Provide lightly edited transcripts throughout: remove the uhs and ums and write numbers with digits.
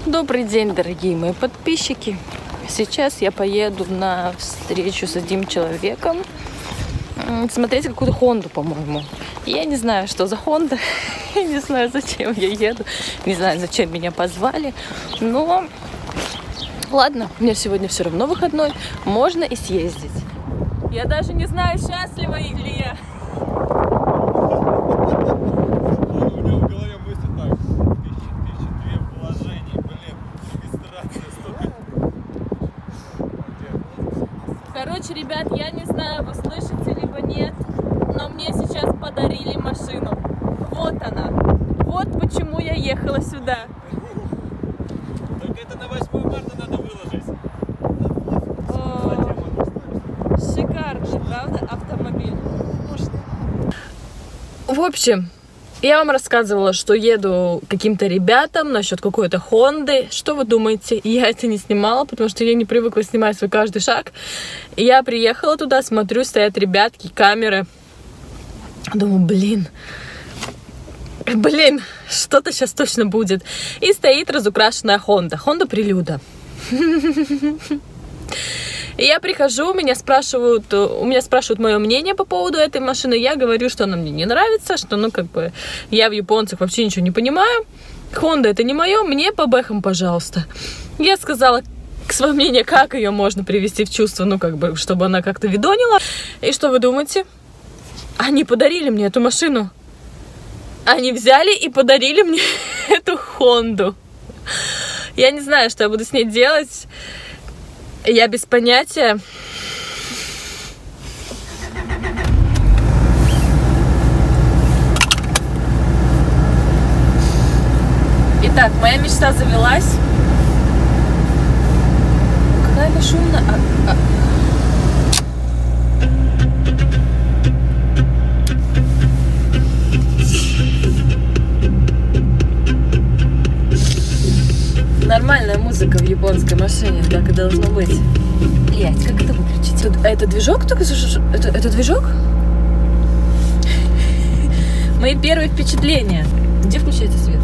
Добрый день, дорогие мои подписчики. Сейчас я поеду на встречу с одним человеком смотреть какую-то Хонду, по-моему. Я не знаю, что за Хонда, я не знаю, зачем я еду, не знаю, зачем меня позвали, но ладно, у меня сегодня все равно выходной, можно и съездить. Я даже не знаю, счастлива ли я. Короче, ребят, я не знаю, вы слышите либо нет, но мне сейчас подарили машину. Вот она. Вот почему я ехала сюда. Только это на 8 марта надо выложить. Шикарный, правда, автомобиль. В общем, я вам рассказывала, что еду к каким-то ребятам насчет какой-то Хонды. Что вы думаете? Я это не снимала, потому что я не привыкла снимать свой каждый шаг. И я приехала туда, смотрю, стоят ребятки, камеры. Думаю, блин, что-то сейчас точно будет. И стоит разукрашенная Хонда. Хонда Прелюда. И я прихожу, у меня спрашивают мое мнение по поводу этой машины. Я говорю, что она мне не нравится, что, я в японцах вообще ничего не понимаю. Хонда это не мое, мне по бэхам, пожалуйста. Я сказала свое мнение, как ее можно привести в чувство, чтобы она как-то видонила. И что вы думаете? Они подарили мне эту машину. Они взяли и подарили мне эту Хонду. Я не знаю, что я буду с ней делать. Я без понятия. Итак, моя мечта завелась. Какая она шумная. Нормальная музыка в японской машине, так и должно быть. Блять, как это выключить? Это движок только? Это движок? Мои первые впечатления. Где включается свет?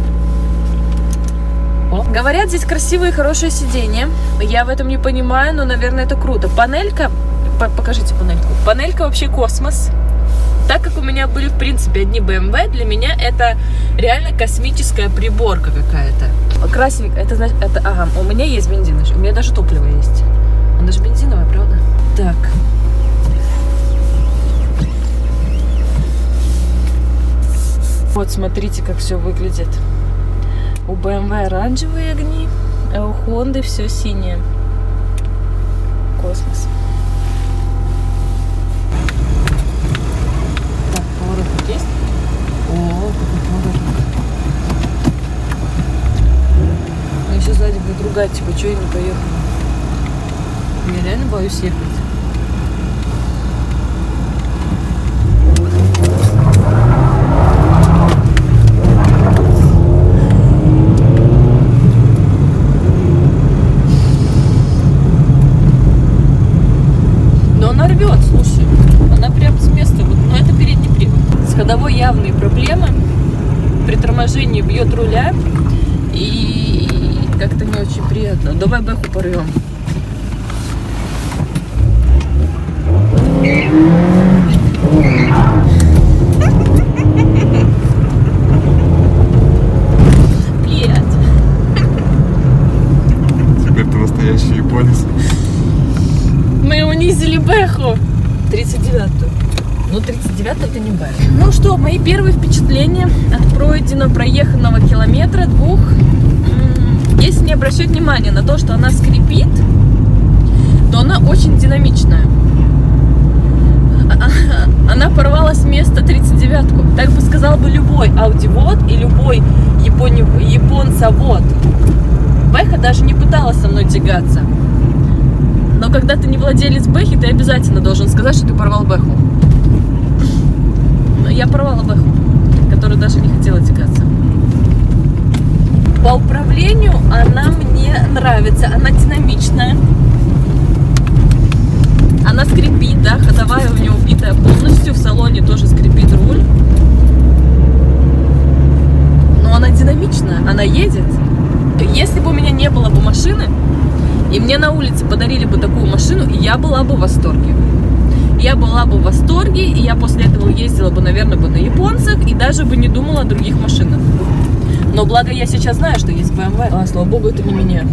Говорят, здесь красивые и хорошие сиденья. Я в этом не понимаю, но, наверное, это круто. Панелька, покажите панельку. Панелька вообще космос. Так как у меня были, в принципе, одни BMW, для меня это реально космическая приборка какая-то. Красивый, это значит, ага, у меня есть бензин, у меня даже топливо есть. Он даже бензиновая, правда? Так. Вот, смотрите, как все выглядит. У BMW оранжевые огни, а у Honda все синее. Космос. Есть? О, какой поворотник. Ну, еще сзади будет ругать, типа, что я не поехала. Я реально боюсь ехать. Но она рвет, слушай. Она прям с места, но это передний привод. С ходовой явные проблемы. При торможении бьет руля. И как-то не очень приятно. Давай бэху порвем. Привет. Теперь ты настоящий японец. Мы унизили бэху. 39-ю. Ну, 39 это не бэк. Ну что, мои первые впечатления от проеханного километра, 2. Если не обращать внимания на то, что она скрипит, то она очень динамичная. Она порвала с места 39-ку. Так бы сказал бы любой аудиовод и любой японцевод. Бэха даже не пыталась со мной тягаться. Но когда ты не владелец бэхи, ты обязательно должен сказать, что ты порвал бэху. Я порвала бэху, которая даже не хотела тягаться. По управлению она мне нравится, она динамичная. Она скрипит, да, ходовая у нее убитая полностью, в салоне тоже скрипит руль. Но она динамичная, она едет. Если бы у меня не было бы машины, и мне на улице подарили бы такую машину, я была бы в восторге. Я была бы в восторге, и я после этого ездила бы, наверное, на японцах, и даже бы не думала о других машинах. Но благо я сейчас знаю, что есть BMW. Слава богу, это не меня.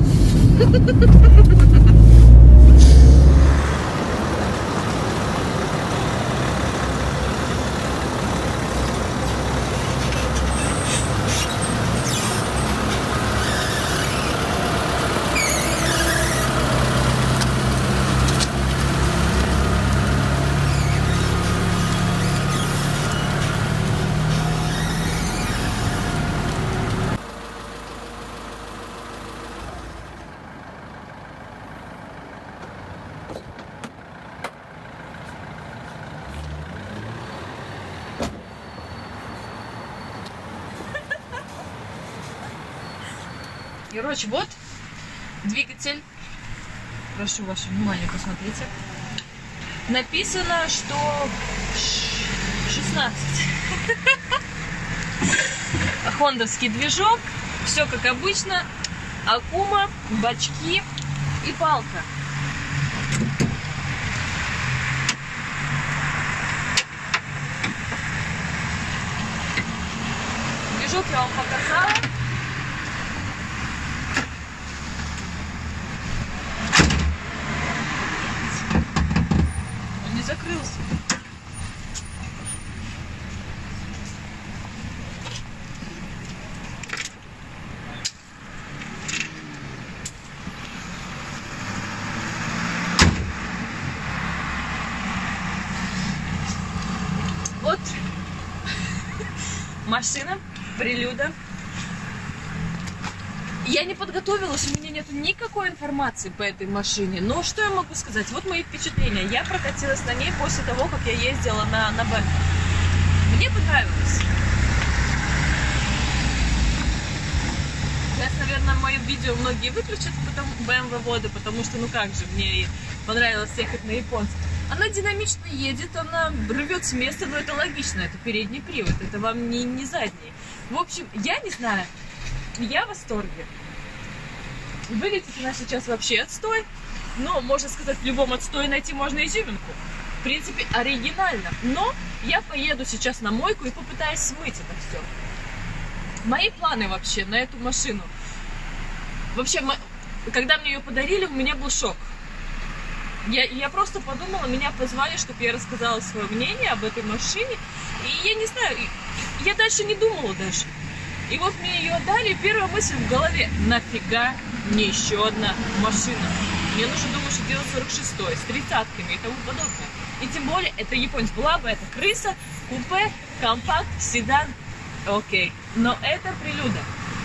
Короче, вот двигатель. Прошу ваше внимание, посмотрите. Написано, что 16. Хондовский движок. Все как обычно. Акума, бачки и палка. Движок я вам показала. Закрылся. Вот машина, прелюда. Я не подготовилась, у меня нету никакой информации по этой машине. Но что я могу сказать? Вот мои впечатления. Я прокатилась на ней после того, как я ездила на BMW. Мне понравилось. Сейчас, наверное, мое видео многие выключат, BMW воды, потому что, ну как же, мне понравилось ехать на японцев. Она динамично едет, она рвет с места, но это логично, это передний привод, это вам не задний. В общем, я не знаю. Я в восторге. Выглядит она сейчас вообще отстой. Но, можно сказать, в любом отстое найти можно изюминку. В принципе, оригинально. Но я поеду сейчас на мойку и попытаюсь смыть это все. Мои планы вообще на эту машину. Вообще, когда мне ее подарили, у меня был шок. Я просто подумала, меня позвали, чтобы я рассказала свое мнение об этой машине. И я не знаю, я дальше не думала даже. И вот мне ее отдали, и первая мысль в голове: нафига мне еще одна машина? Мне нужно, думаю, что делать 46-й, с 30-ками и тому подобное. И тем более, это японец. Была бы это крыса, купе, компакт, седан, окей. Но это прелюда.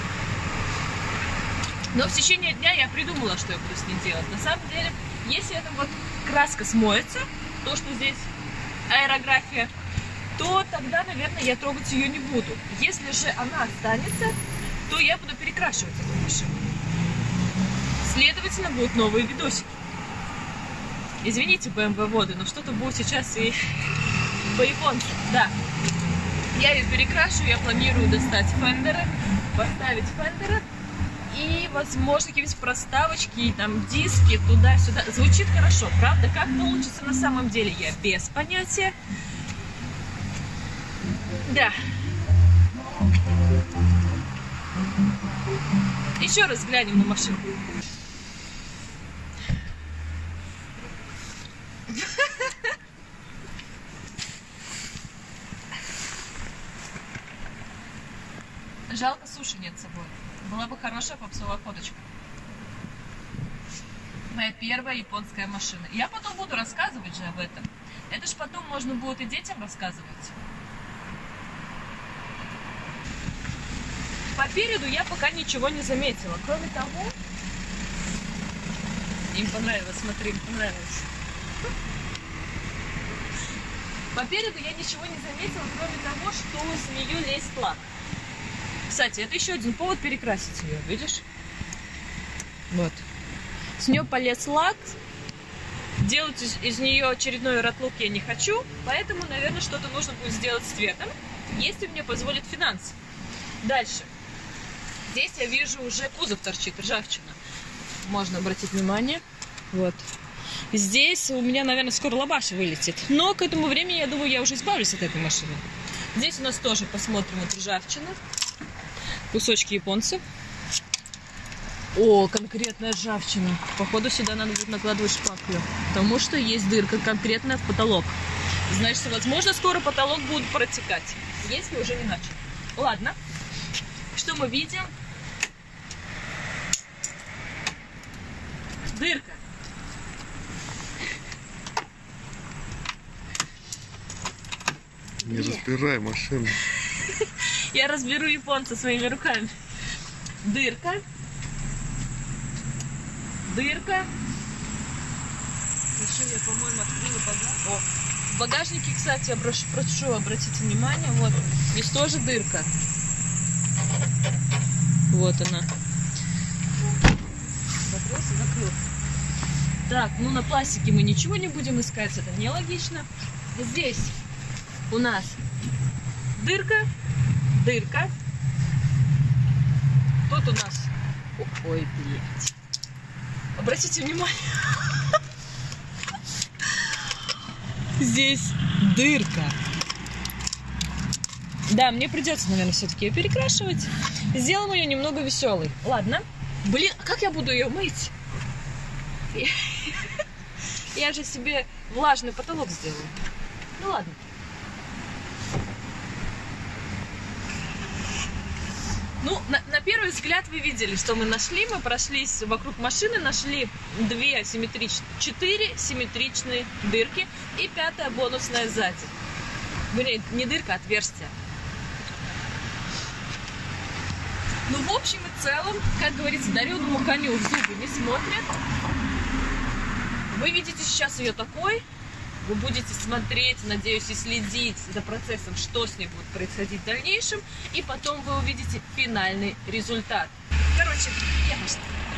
Но в течение дня я придумала, что я буду с ней делать. На самом деле, если эта вот краска смоется, то, что здесь аэрография, то тогда, наверное, я трогать ее не буду. Если же она останется, то я буду перекрашивать эту машину. Следовательно, будут новые видосики. Извините, BMW воды, но что-то будет сейчас и по-японски. Да, я ее перекрашу, я планирую достать фендеры, поставить фендеры и, возможно, какие-нибудь проставочки, там, диски туда-сюда. Звучит хорошо, правда? Как получится на самом деле, я без понятия. Да. Еще раз глянем на машину. Жалко, суши нет с собой. Была бы хорошая попсовая фоточка. Моя первая японская машина. Я потом буду рассказывать же об этом. Это ж потом можно будет и детям рассказывать. По переду я пока ничего не заметила. Кроме того, им понравилось, смотри, им понравилось. По переду я ничего не заметила, кроме того, что с нее лезет лак. Кстати, это еще один повод перекрасить ее, видишь? Вот. С нее полез лак. Делать из нее очередной ротлук я не хочу, поэтому, наверное, что-то нужно будет сделать с цветом, если мне позволят финансы. Дальше. Здесь я вижу уже кузов торчит, ржавчина. Можно обратить внимание. Вот. Здесь у меня, наверное, скоро лабаш вылетит. Но к этому времени, я думаю, я уже избавлюсь от этой машины. Здесь у нас тоже посмотрим вот ржавчина. Кусочки японцев. О, конкретная ржавчина. Походу, сюда надо будет накладывать шпаклю. Потому что есть дырка конкретная в потолок. Значит, возможно, скоро потолок будет протекать. Если уже не начал. Ладно. Что мы видим? Дырка. Не разбирай машину. Я разберу японца своими руками. Дырка. Дырка. Еще я, по-моему, открыла багажник. О, в багажнике, кстати, я прошу обратить внимание. Вот, здесь тоже дырка. Вот она. Закрылся, закрыл. Так, ну на пластике мы ничего не будем искать, это нелогично. Здесь у нас дырка, дырка. Тут у нас... Ой, блядь. Обратите внимание. Здесь дырка. Да, мне придется, наверное, все-таки ее перекрашивать. Сделаем ее немного веселой. Ладно. Блин, а как я буду ее мыть? Я же себе влажный потолок сделаю. Ну ладно. Ну, на первый взгляд вы видели, что мы нашли. Мы прошлись вокруг машины, нашли 4 симметричные дырки и 5-я бонусная сзади. Вернее, не дырка, а отверстие. Ну, в общем и целом, как говорится, дареному коню в зубы не смотрят. Вы видите сейчас ее такой. Вы будете смотреть, надеюсь, и следить за процессом, что с ней будет происходить в дальнейшем. И потом вы увидите финальный результат. Короче, я пошла.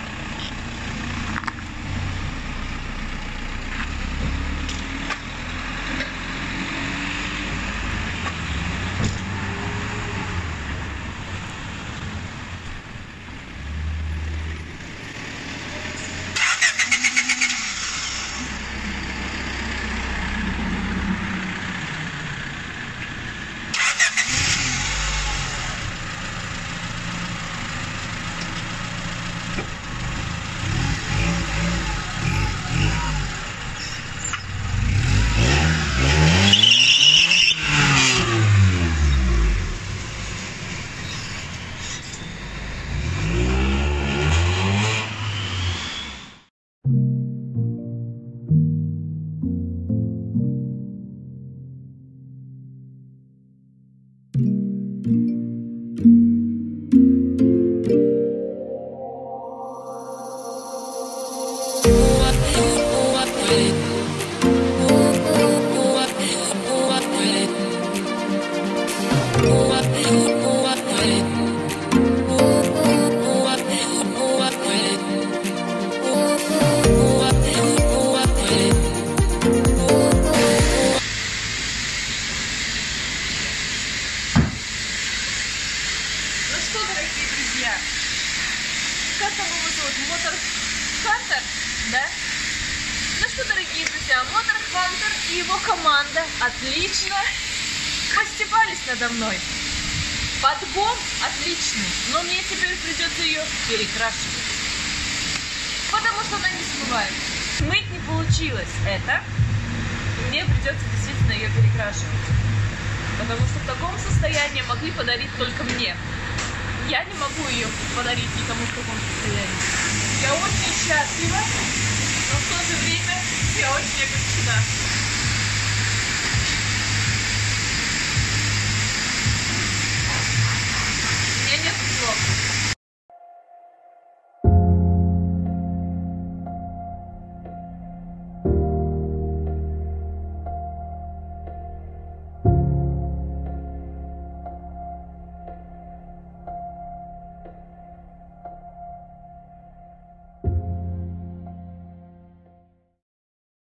И его команда отлично постебались надо мной. Подгон отличный, но мне теперь придется ее перекрашивать, потому что она не смывает. Смыть не получилось это, мне придется действительно ее перекрашивать, потому что в таком состоянии могли подарить только мне. Я не могу ее подарить никому в таком состоянии. Я очень счастлива, но в то же время я очень огорчена.